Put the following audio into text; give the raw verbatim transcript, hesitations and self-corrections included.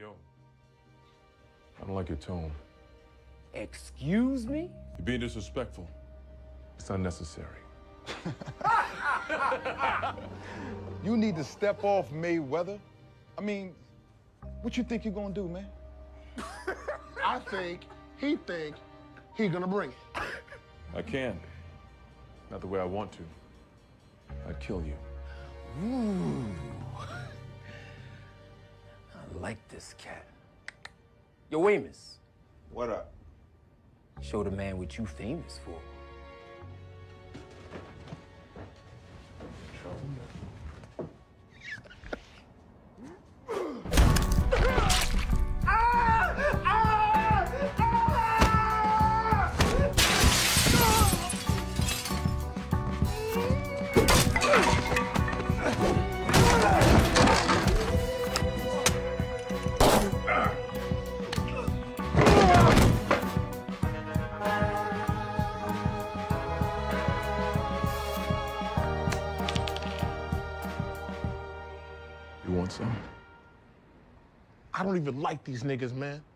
Yo, I don't like your tone. Excuse me? You're being disrespectful. It's unnecessary. You need to step off Mayweather. I mean, what you think you're gonna do, man? I think he think he gonna bring it. I can. Not the way I want to. I'd kill you. Ooh. I like this cat. Yo, Amos. What up? Show the man what you famous for. You want some? I don't even like these niggas, man.